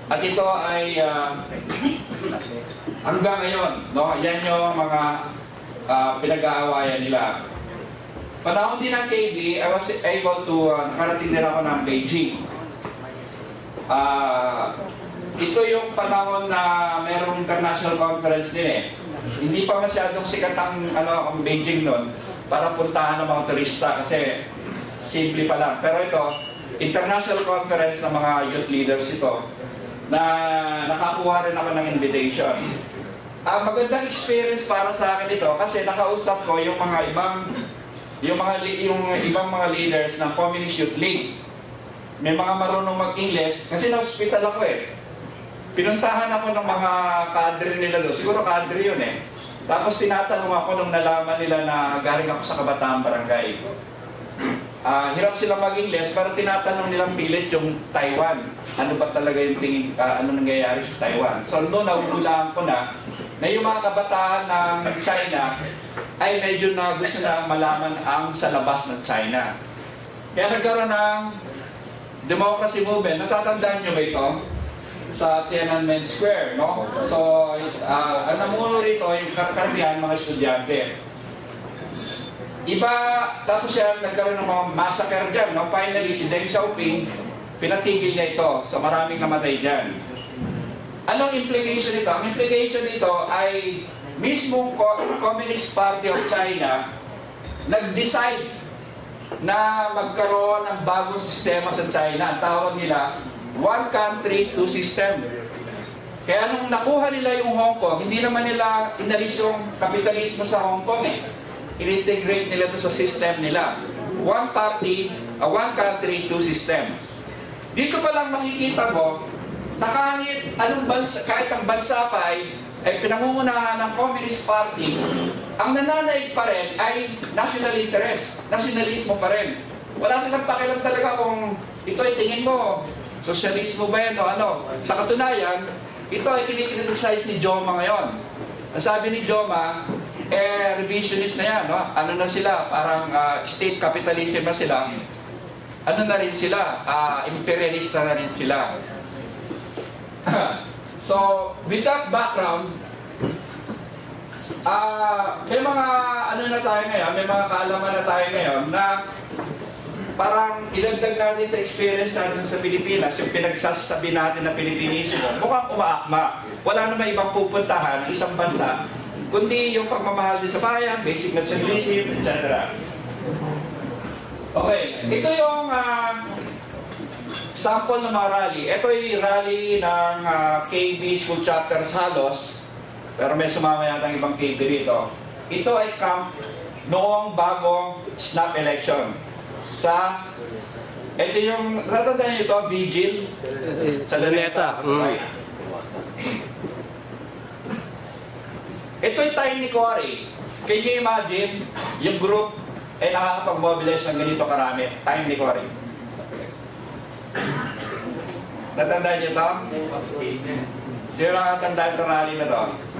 At ito ay hanggang ngayon, no? Yan yung mga pinag-aawayan nila. Panahon din ng KB, I was able to nakarating din ako ng Beijing. Ito yung panahon na mayroong international conference din eh. Hindi pa masyadong sikat ang Beijing noon para puntahan ng mga turista kasi simple pa lang. Pero ito, international conference ng mga youth leaders ito na nakakuha rin ako ng invitation. Magandang experience para sa akin ito kasi nakausap ko yung mga ibang mga leaders ng Communist Youth League. May mga marunong mag-English kasi na-hospital ako eh. Pinuntahan ako ng mga kadre nila doon. Siguro kadre yun eh. Tapos tinatanong ako nung nalaman nila na galing ako sa Kabataan Barangay. Hirap sila mag-English pero tinatanong nilang pilit yung Taiwan. Ano ba talaga yung tingin, ano nangyayari sa Taiwan. So noon nahuhulaan ko na yung mga kabataan ng China ay medyo na gusto na malaman ang sa labas ng China. Kaya nagkaroon ng democracy movement. Natatandaan nyo ba ito? Sa Tiananmen Square, no? So, ang namuno rito yung karamihan mga estudyante. Iba, tapos yan, nagkaroon ng mga massacre dyan, no? Finally, si Deng Xiaoping, pinatigil niya ito. So, maraming namatay dyan. Anong implication nito? Ang implication nito ay mismong Communist Party of China nag-decide na magkaroon ng bagong sistema sa China. Ang tawag nila, one country, two system. Kaya nung nakuha nila yung Hong Kong, hindi naman nila inalis yung kapitalismo sa Hong Kong eh. In-integrate nila ito sa system nila. One party, one country, two system. Dito pa lang makikita mo na kahit anong bansa, kahit ang bansa pa ay pinangungunahan ng Communist Party, ang nananaig pa rin ay national interest, nationalismo pa rin. Wala silang pakialam talaga kung ito ay tingin mo, sosyalismo ba yan o ano. Sa katunayan, ito ay kinikriticize ni Joma ngayon. Ang sabi ni Joma, revisionist na yan. No? Ano na sila? Parang state capitalism na sila. Ano na rin sila? Imperialista na rin sila. So, with that background, may mga ano na tayo ngayon, may mga kaalaman na tayo ngayon na parang idagdag natin sa experience natin sa Pilipinas, yung pinagsasabi natin na Pilipinismo, mukhang umaakma. Wala naman ibang pupuntahan, isang bansa, kundi yung pagmamahal din sa bayan, basic nationalism, etc. Okay, ito yung sample ng mga rally. Ito yung rally ng KB School Chapters halos, pero may sumama yata ang ibang KB rito. Ito ay camp noong bagong snap election. Ito yung, natatandaan nyo ito, Vigil? Sa Luneta. Right. Ito yung time ni Cory. Can you imagine, yung group ay nakakapag-mobilize ng ganito karami. Time ni Cory. Natandaan nyo ito? Sino nakatandaan itong rally na ito?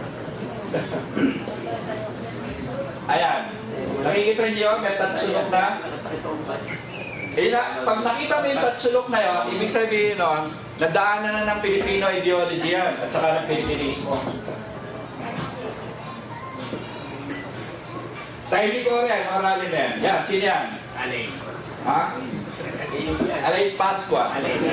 Ayan. Nakikita nyo, may tatsulok na. Pag nakita mo yung tatsulok na yun, ibig sabihin nun, nadaanan na ng Filipino ideology yan, at saka ng Pilipinismo. Tayo ni Korea, mga rally na yan. Yan, sino yan? Alain. Ha? Alain Pasqua.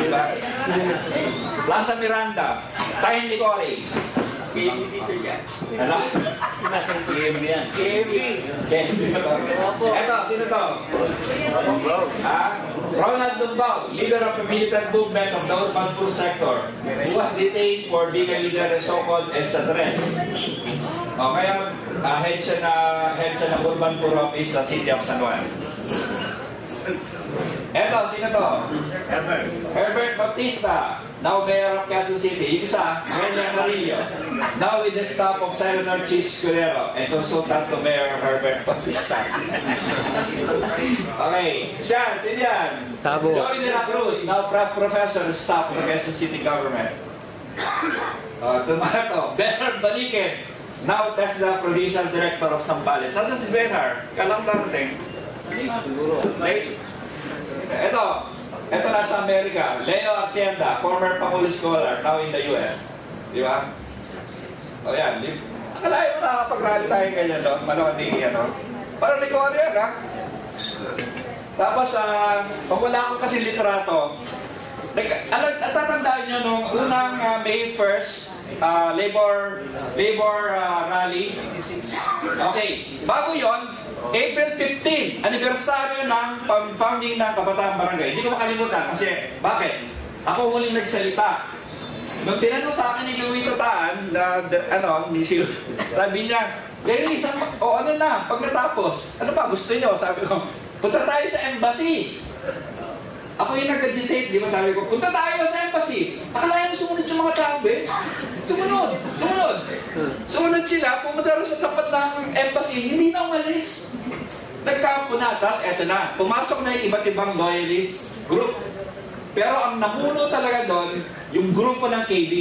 Plaza Miranda. Tayo ni Korea. KB diesel yan. Ano? KB yan. KB. Eto, sino to? Ronald Dumbao, leader of the militant movement of the urban poor sector, who was detained for being a leader of so-called EDSA-3. Kaya head siya ng urban poor office sa City of San Juan. Eto, sino to? Herbert Bautista, now mayor of Quezon City. Yung isa, Melian Marillo, now with the staff of Senator Chis Escudero and consultant to Mayor Herbert Bautista. Okay, siya, sino yan? Joey de la Cruz, now professor and staff of the Quezon City government. Tumato, Bernard Baliken, now TESDA provincial director of Zambales. Nasa si Bernard? Kalang darating. Siguro. Ito, Ito nasa Amerika, Leo Atienda, former Pangulo Scholar, now in the US. Di ba? O yan, akalain mo nakakapag-rally tayo ganyan, no? Malawandi, ano? Parang ikaw ano yan, ha? Tapos, pag wala akong kasi litrato, natatandaan nyo nung unang May 1st, labor rally. Okay, bago yon, April 15, anibersaryo ng founding ng Kabataan Barangay. Hindi ko makalimutan kasi, bakit? Ako huling nagsalita. Nung tinanong sa akin ni Louie Totaan, sabi niya, Lenny, ano na, pag natapos, ano pa gusto niyo? Sabi ko, punta tayo sa embassy. Ako yung nag-agitate, di ba? Sabi ko, punta tayo sa embassy. Akalain mo sumunod yung mga tao, eh. Sumunod sila, pumunta rin sa tapat ng embassy, hindi na umalis. Nagkampo na, tapos eto na, pumasok na yung iba't ibang loyalist group. Pero ang namuno talaga doon, yung grupo ng KB.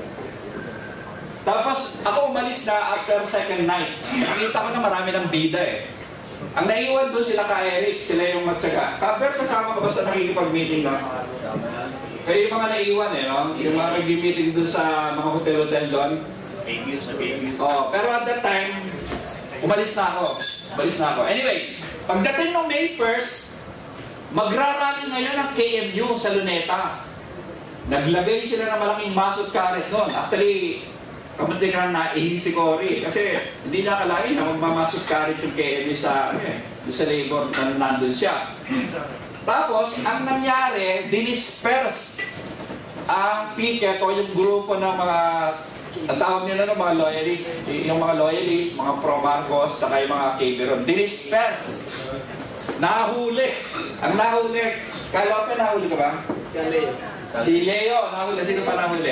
Tapos ako umalis na after second night. Nakita ko na marami ng bida eh. Ang naiwan doon sila ka Eric, sila yung matyaga. Kaber kasama ko basta nakikipag-meeting na. Kaya yung mga naiwan eh, no? Yung mga nag-meeting doon sa mga hotel-hotel doon. Oh, pero at that time, umalis na ako. Anyway, pagdating ng May 1st, magrarami ngayon ng KMU sa Luneta. Naglagay sila ng malaking masot karet noon. Actually, kamunti ka na si Cory. Kasi hindi na akalain na magmamasot karet yung KMU sa labor na nandun siya. Tapos, ang nangyari, dinisperse ang picket o yung grupo ng mga tawag nila ng mga loyalists, yung mga loyalists, mga pro-Marcos, saka yung mga Caberon. Dinisperse. Nahuli. Ang nahuli. Kalope, nahuli ka ba? Si Leo, nahuli. Sino pa nahuli?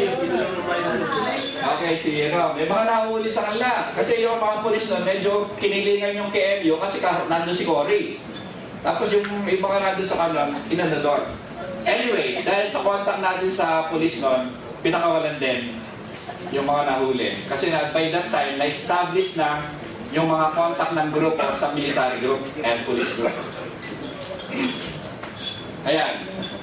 Okay, si Leo. May mga nahuli sa kanila. Kasi yung mga polis nun, medyo kinilingan yung KMU kasi nandun si Cory. Tapos yung mga nandun sa kanila, inanda doon. Anyway, dahil sa contact natin sa polis nun, pinakawalan din yung mga nahuli. Kasi by that time, na-establish na yung mga contact ng grupo sa military group and police group. Ayan.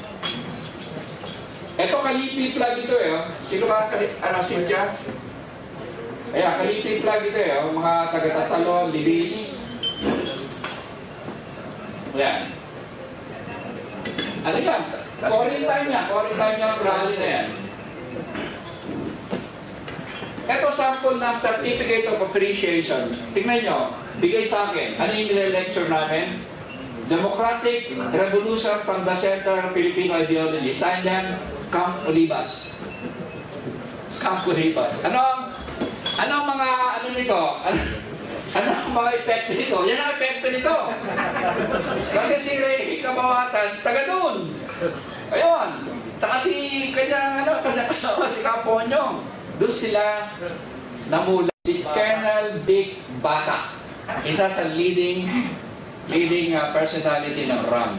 Ito Kalipi flag ito eh. Sino ka? Cynthia? Ayan, Kalipi flag ito eh. Mga taga-Tatalon, Libis. Ayan. Ano yan? Quarantine niya ang rally na yan. Ito sample ng Certificate of Appreciation. Tingnan nyo, bigay sa akin. Ano yung nile-lecture namin? Democratic Revolution from the Center of Filipino Ideology. Signed yan, Camp Olivas. Ano mga, nito? Ano ang mga epekto nito? Yan ang epekto nito. Kasi si Ray Kamawatan, taga doon. Ayun. Tsaka si kanya kasama si Caponyong. Doon sila namula. Si Colonel Dick Bata. Isa sa leading personality ng RAM.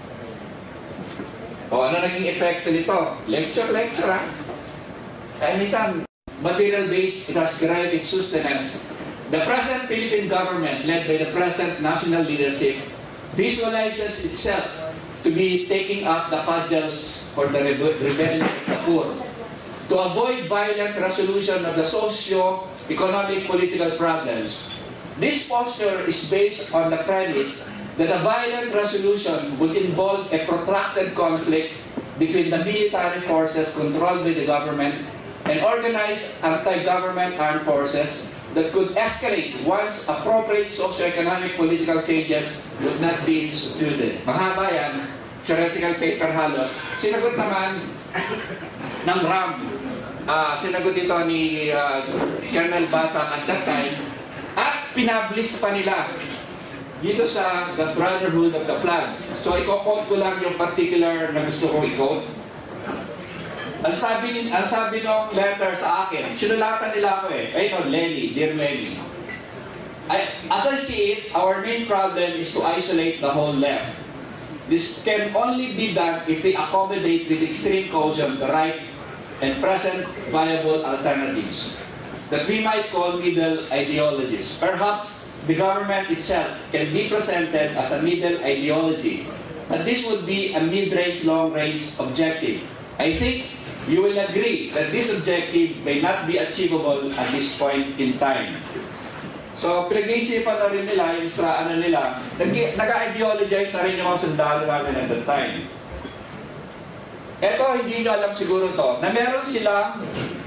O ano naging epekto nito? Lecture ha? Kaya minsan, material-based, it has derived its sustenance. The present Philippine government, led by the present national leadership, visualizes itself to be taking up the cudgels for the rebellion of the poor, to avoid violent resolution of the socio-economic political problems. This posture is based on the premise that a violent resolution would involve a protracted conflict between the military forces controlled by the government and organized anti-government armed forces that could escalate once appropriate socio-economic political changes would not be instituted. Mahaba yan, theoretical paper halos. Sinagot naman ng RAM. Sinagot ito ni Colonel Bata at that time, at pinablis pa nila dito sa The Brotherhood of the Flag. So, i-quote ko lang yung particular na gusto kong i-quote. Ang sabi ng letter sa akin, sinulatan nila ako eh. Ayun, Lenny, dear Lenny. As I see it, our main problem is to isolate the whole left. This can only be done if we accommodate with extreme caution the right and present viable alternatives that we might call middle ideologies. Perhaps the government itself can be presented as a middle ideology that this would be a mid-range, long-range objective. I think you will agree that this objective may not be achievable at this point in time. So, pinag-iisipan na rin nila, yung nag-ideologize na rin yung mga sundalo natin at that time. Eto, hindi nyo alam siguro to, na meron silang,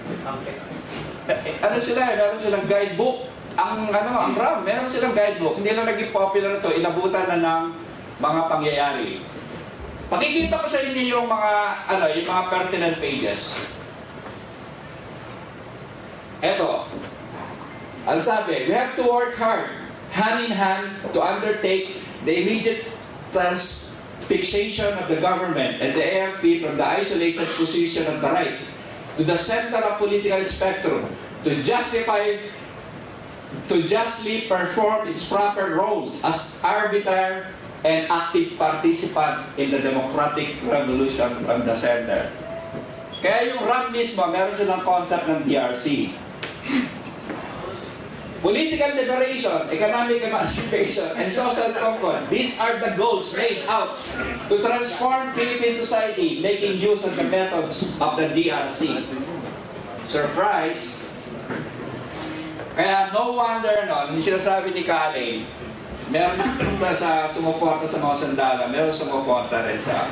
meron silang guidebook. Ang RAM, meron silang guidebook. Hindi lang naging popular ito, inabutan na ng mga pangyayari. Pakikita ko sa inyo yung mga pertinent pages. Eto. Ang sabi, we have to work hard, hand in hand, to undertake the immediate transfixation of the government and the AFP from the isolated position of the right to the center of political spectrum to justly perform its proper role as arbiter and active participant in the democratic revolution from the center. Kaya yung RAM mismo, meron silang concept ng DRC. Political liberation, economic emancipation, and social concord. These are the goals laid out to transform Philippine society, making use of the methods of the DRC. Surprise! Kaya no wonder, yung sinasabi ni Kaling, meron sa sumuporta sa mga sandala, meron sumuporta rin sa...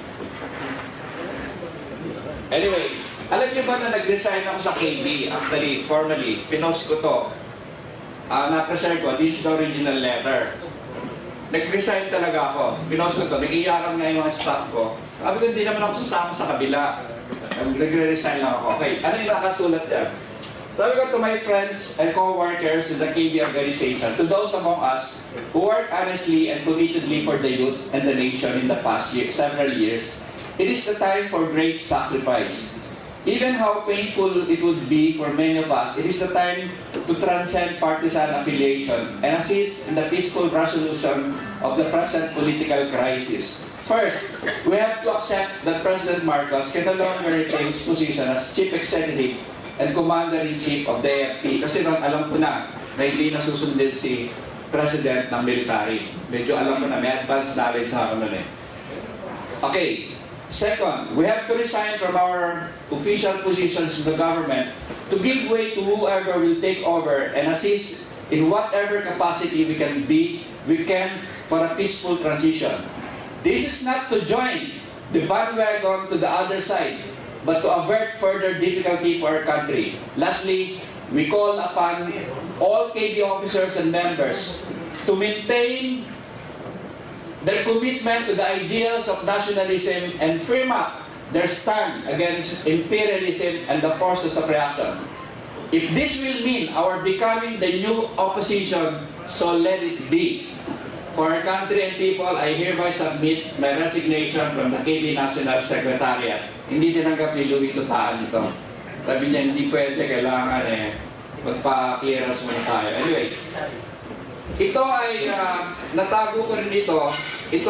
Anyway, alam niyo ba na nag-resign ako sa KB? Actually, formally, pinost ko to. Na-share ko, this is the original letter. Nag-resign talaga ako. Pinost ko to, nag-iyakan nga yung mga staff ko. Sabi ko, hindi naman ako sasama sa kabila. Nag-resign lang ako. Okay, ano yung nakasulat dyan? Sabi ko to my friends and co-workers in the KB organization, to those among us who work honestly and committedly for the youth and the nation in the past several years, it is the time for great sacrifice. Even how painful it would be for many of us, it is the time to transcend partisan affiliation and assist in the peaceful resolution of the present political crisis. First, we have to accept that President Marcos can no longer retain his position as Chief Executive and Commander-in-Chief of the AFP. Kasi alam ko na hindi nasusundin si President ng military. Medyo alam ko na, may advanced knowledge sa ako nun eh. Okay. Second, we have to resign from our official positions in the government to give way to whoever will take over and assist in whatever capacity we can for a peaceful transition. This is not to join the bandwagon to the other side, but to avert further difficulty for our country. Lastly, we call upon all KB officers and members to maintain their commitment to the ideals of nationalism and firm up their stand against imperialism and the forces of reaction. If this will mean our becoming the new opposition, so let it be. For our country and people, I hereby submit my resignation from the KB National Secretariat. Hindi tinanggap ni Louie Tutaan ito. Sabi niya, hindi pwede, kailangan magpa-clearance muna tayo. Anyway, ito ay, natago ko rin dito, ito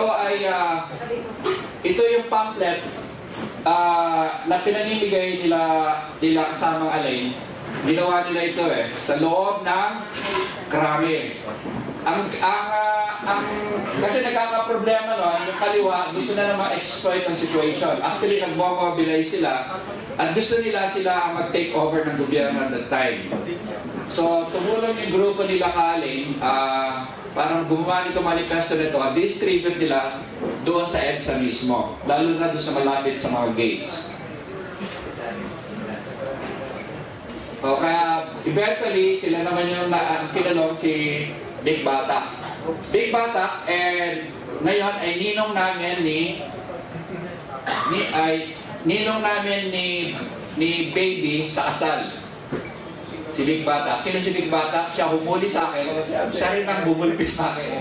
yung pamphlet na pinamimigay nila kasamang Alain. Ginawa nila ito sa loob ng krami. Kasi nagkakaproblema yung kaliwa, gusto na naman exploit ang situation. Actually, nagmo-mobilize sila at gusto nila sila mag-take over ng gobyerno at that time. So, tumulong yung grupo nila Kaling, parang gumawa nito manifesto nito at distribute nila doon sa EDSA mismo, lalo na doon sa malapit sa mga gates. So, kaya eventually, sila naman yung kinalong si Big Bata. Big Bata, and ngayon ay ninong namin ni Baby sa kasal. Si Big Bata. Sino si Big Bata? Siya humuli sa akin. Siya rin ang bumulipis sa akin.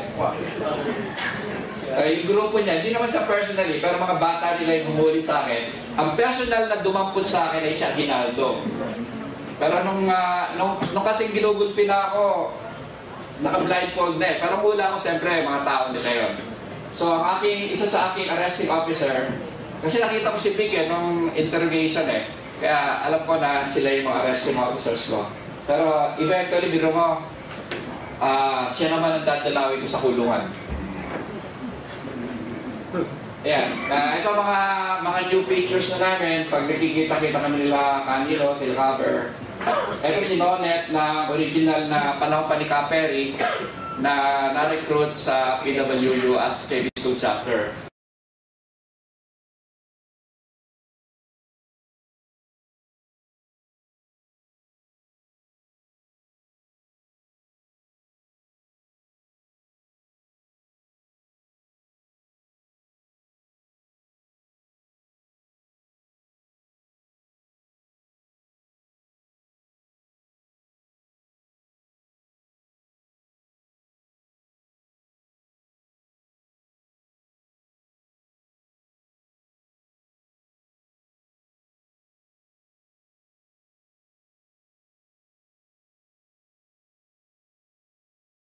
Yung grupo niya, hindi naman sa personally, pero mga bata nila yung humuli sa akin. Ang personal na dumampot sa akin ay si Aguinaldo. Pero nung kasing ginugulpi na ako, naka-blindfold na Pero mula ako, siyempre, mga tao nila yun. So, isa sa aking arresting officer, kasi nakita ko si Vic nung interrogation Kaya alam ko na sila yung mga arresting officers ko. Pero eventually, biro mo, siya naman ang dadalawin ko sa kulungan. Ayan, ito mga new features na namin. Pag nakikita-kita kami nila Canilo, sila Cover. Ito si Nonet na original na panahon pa ni Ka Perry na na-recruit sa PWU as KB School Chapter.